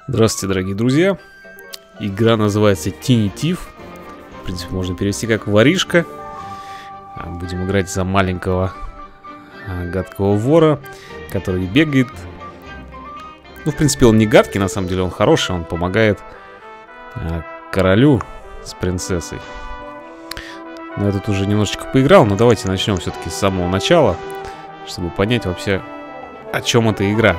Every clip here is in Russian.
Здравствуйте, дорогие друзья. Игра называется Tiny Thief. В принципе, можно перевести как воришка. Будем играть за маленького гадкого вора, который бегает. Ну, в принципе, он не гадкий, на самом деле он хороший. Он помогает королю с принцессой. Но я тут уже немножечко поиграл. Но давайте начнем все-таки с самого начала, чтобы понять вообще, о чем эта игра.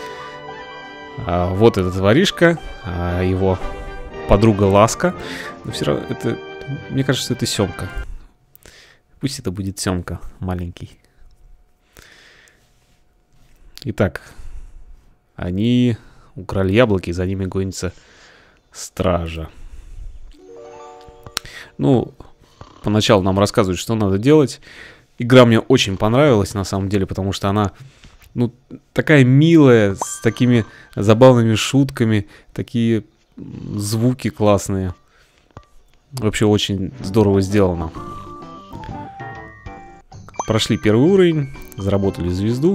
Вот этот воришка, его подруга Ласка. Но все равно это, мне кажется, что это Семка. Пусть это будет Семка, маленький. Итак, они украли яблоки, и за ними гонится стража. Ну, поначалу нам рассказывают, что надо делать. Игра мне очень понравилась, на самом деле, потому что она, ну, такая милая, с такими забавными шутками, такие звуки классные. Вообще очень здорово сделано. Прошли первый уровень, заработали звезду.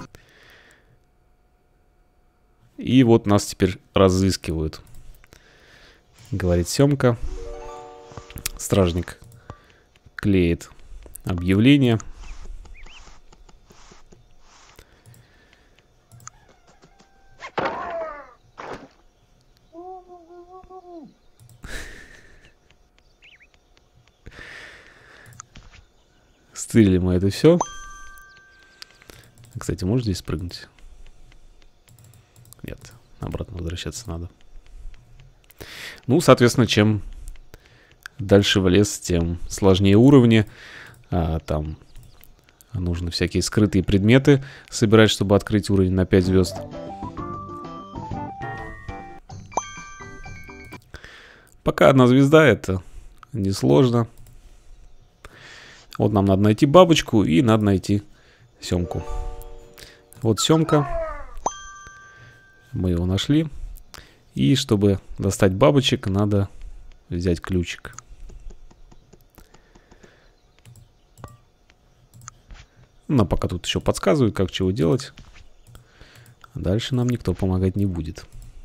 И вот нас теперь разыскивают. Говорит Семка. Стражник клеит объявление. Стырили мы это все. Кстати, можно здесь спрыгнуть? Нет, обратно возвращаться надо. Ну, соответственно, чем дальше в лес, тем сложнее уровни. Там нужно всякие скрытые предметы собирать, чтобы открыть уровень на 5 звезд. Пока одна звезда, это несложно. Вот нам надо найти бабочку и надо найти Семку. Вот Семка. Мы его нашли. И чтобы достать бабочек, надо взять ключик. Но пока тут еще подсказывают, как чего делать. Дальше нам никто помогать не будет.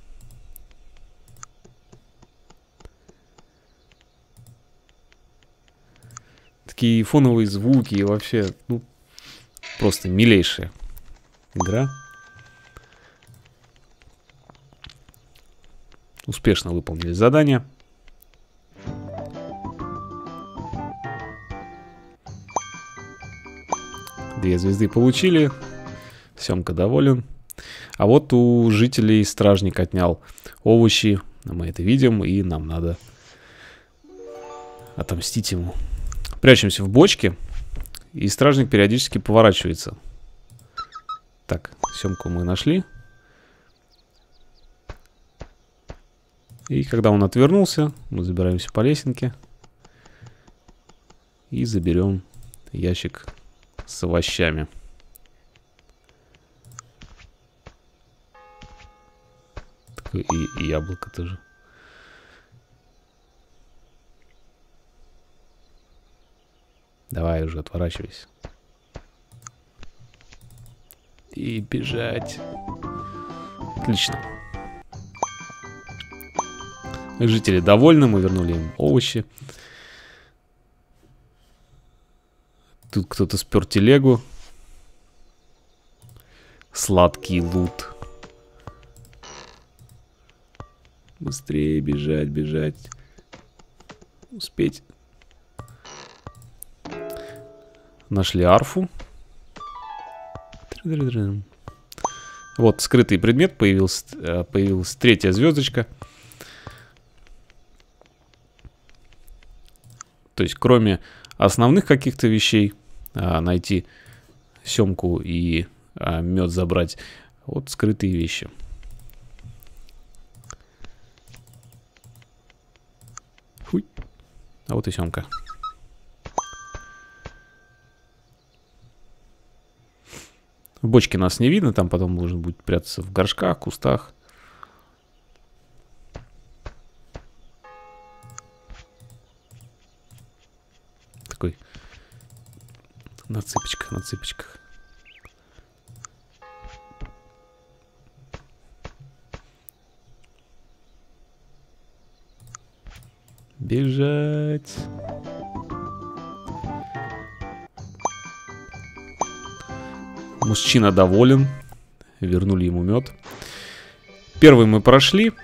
Такие фоновые звуки и вообще, ну, просто милейшая игра. Успешно выполнили задание. Две звезды получили. Семка доволен. А вот у жителей стражник отнял овощи. Мы это видим, и нам надо отомстить ему. Прячемся в бочке, и стражник периодически поворачивается. Так, Семку мы нашли. И когда он отвернулся, мы забираемся по лесенке и заберем ящик с овощами. Такое и яблоко тоже. Давай уже отворачивайся. И бежать. Отлично. Жители довольны, мы вернули им овощи. Тут кто-то спер телегу. Сладкий лут. Быстрее бежать, бежать. Успеть. Нашли арфу. Вот скрытый предмет, появилась третья звездочка. То есть, кроме основных каких-то вещей, найти Семку и мед забрать, вот скрытые вещи. Фуй. А вот и Семка. В бочке нас не видно, там потом нужно будет прятаться в горшках, кустах. Такой на цыпочках, на цыпочках. Бежать. Мужчина доволен. Вернули ему мед. Первый мы прошли.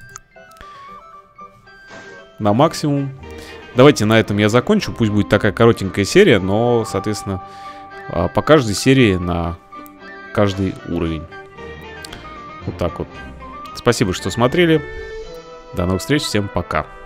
На максимум. Давайте на этом я закончу. Пусть будет такая коротенькая серия, но, соответственно, по каждой серии на каждый уровень. Вот так вот. Спасибо, что смотрели. До новых встреч. Всем пока.